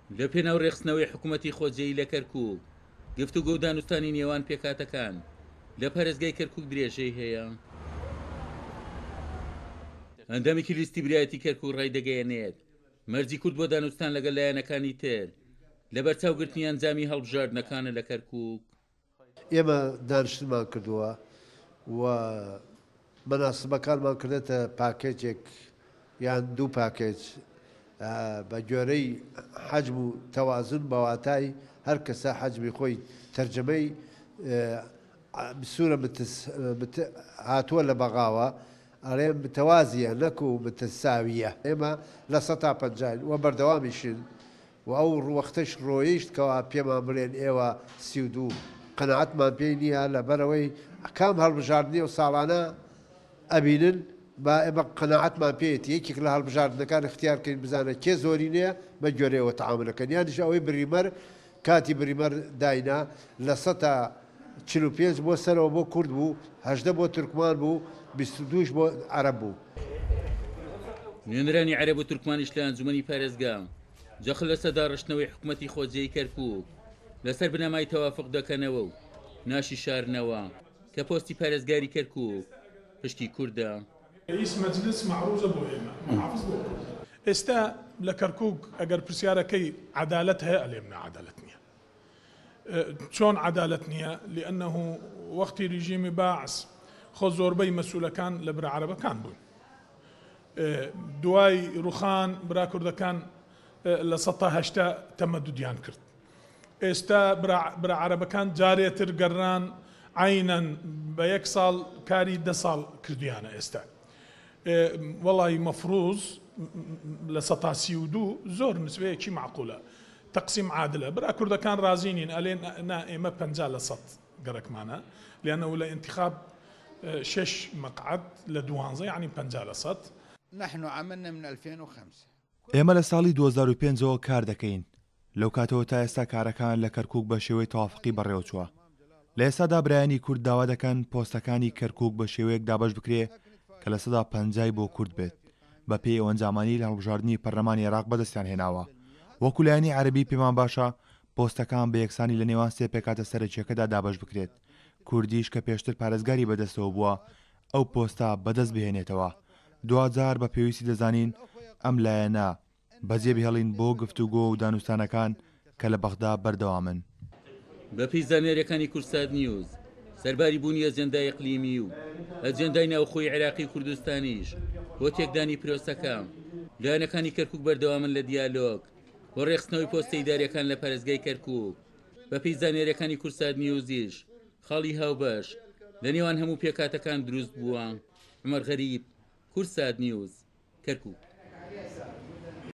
لە پێناو ڕێخستنەوەی حکوومەتی خۆجێی لە کەرکووک گفتوگۆ و دانوستانی نێوان پێکاتەکان لە پەرستگای کەرکووک درێژەی هەیە. ئەندامێکی لیستی برایەتی کەرکووک ڕێدەگەیەنێت مەرجی کورد بۆ دانوستان لەگەڵ لایەنەکانی تر لە بەرچاوگرتنی ئەنجامی هەڵبژاردنەکانە لە کەرکووک. ئێمە دانیشتمان کردووە و مەناسبەکانمان کردێتە پاکێجێک یان دوو پاکێج بە گوێرەی حەجم و تەوازن بەواتای هەر کەسە حەجمی خۆی تەرجەمەی سوورە هاتووە لە بەغاوە ئەڵێ متەوازیە نەکو متەساویە. ئێمە لە 150 وە بەردەوامیشن و ئەو ڕوەختەش ڕۆیشتکەوە پێمان بڵێن ئێوە 32 قەنەعەتمان پێی نییە لەبەرەوەی کام هەڵبژاردننی و ساڵانە ئەبینن با ئێمە قەنەعەتمان پێێتی یەکێک لە هەڵبژاردنەکان اختیارکەین بزانە کێ زۆری نییە بە گوێرەوە تەعاملەکەن یانیش ئەوەی بریمەر کاتی بریمەر داینا لە 145 بۆ سەرەوە بۆ کورد بوو 18 بۆ تورکمان بوو 22 بۆ عەرەب بوو. نوێنەرانی عەرەب و تورکمانیش لە ئەنجومەنی پارێزگا جەخت لە سەداڕشتنەوەی حکوومەتی خۆجێی کەرکووک لەسەر بنەمای تەوافق دەکەنەوە و ناشی شارنەوە کە پۆستی پارێزگاری کەرکووک پشتی کووردە. رئیس مەجلس معروزە بۆ ئێمە محافظ بۆ ئێستا لە کەرکووک ئەگەر پرسیارەکەی عەدالەت هەیە ئەلێم عەدالەت نییە. چۆن عەدالەت نییە؟ لأنه وەختی ریژیمی باعس خۆ زۆربەی مەسوولەکان لە برا عەرەبەکان بوون. دوای ڕوخان برا کوردەکان لە 180 تەمەدودیان کرد. ئێستا برا عەرەبەکان جارێتر گەڕان عینەن بە 1 ساڵ کاری 10 ساڵ کردیانە. ئێستا وەڵی مەفروض لە 132 زۆر نسبەیەکی معقولە تەقسیم عادلە. برا کوردەکان رازینین ئەلێن نا ئێمە 50 لە 100 گەرەکمانە لأنه لە انتخاب 6 مقعد لە 12 يعني 50 لە 100. نحن عملنا من 2005. ئێمە لە ساڵی 2005ەوە کار دەکەین. لەو کاتەوە تا ئێستا کارەکان لە کەرکووک بە شێوەی تەوافقی بەڕێوەچووە. لە ئێستادا برایانی کورد داوا دەکەن پۆستەکانی کەرکووک بە شێوەیەک دابەش بکرێ کە لە 150 بۆ کورد بێت بە پێی ئەوەنجامانی لە هەڵبژاردننی پەرلەمانی عێراق بەدەستیان هێناوە. وەکو لایەنی عەرەبی پێمان باشە پۆستەکان بە یەکسانی لە نێوان سێ پێکاتە سەرەکیەکەدا دابەش بکرێت. کوردیش کە پێشتر پارێزگاری بەدەستەوە بووە ئەو پۆستە بەدەست بهێنێتەوە. دوجار بە پێویستی دەزانین ئەم لایەنە بەجێ بهێڵین بۆ گفتوگۆ و دانوستانەکان کە لە بەغدا بەردەوامن. بەپی زانێریەکانی کورسات نیوز سەرباری بوونی ئەجێندای ئیقلیمی و ئەجێندای ناوخۆی عێراقی و کوردستانیش بۆ تێکدانی پرۆسەکە لایەنەکانی کەرکووک بەردەوامن لە دیالۆگ بۆ ڕێخستنەوەی پۆستە ئیداریەکان لە پارێزگای کەرکووک. بەپی زانێریەکانی کورسات نیوزیش خاڵی هاوبەش لە نێوان هەموو پێکاتەکان دروست بووە. عومەر غەریب، کورسات نیوز، کەرکووک.